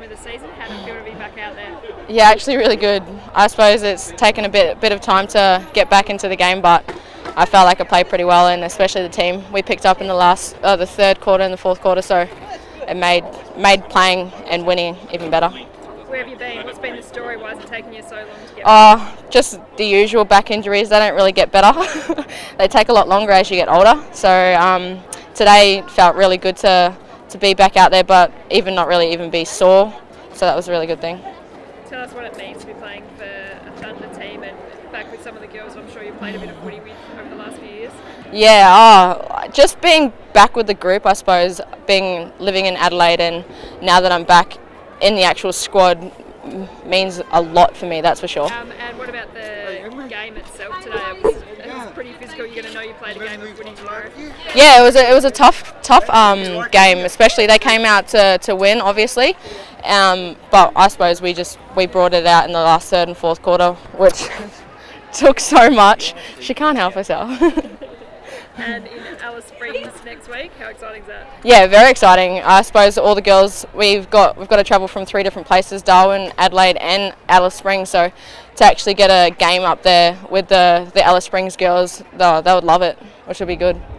game of the season. How did it feel to be back out there? Yeah, actually really good. I suppose it's taken a bit of time to get back into the game, but I felt like I played pretty well, and especially the team we picked up in the third quarter and the fourth quarter, so it made playing and winning even better. Where have you been? What's been the story? Why has it taken you so long to get back? Just the usual back injuries. They don't really get better. They take a lot longer as you get older. So today felt really good to be back out there, but not really even be sore. So that was a really good thing. Tell us what it means to be playing for a Thunder team and back with some of the girls I'm sure you've played a bit of footy with over the last few years. Yeah, just being back with the group, I suppose, living in Adelaide, and now that I'm back in the actual squad means a lot for me, that's for sure. And what about the game itself today? It was pretty physical. You're going to know you played a game of footy tomorrow. Yeah, it was a tough game. Especially they came out to win, obviously, but I suppose we brought it out in the last third and fourth quarter, which took so much. She can't help herself. And in Alice Springs next week, how exciting is that? Yeah, very exciting. I suppose all the girls, we've got to travel from 3 different places: Darwin, Adelaide and Alice Springs. So to actually get a game up there with the Alice Springs girls, they would love it, which would be good.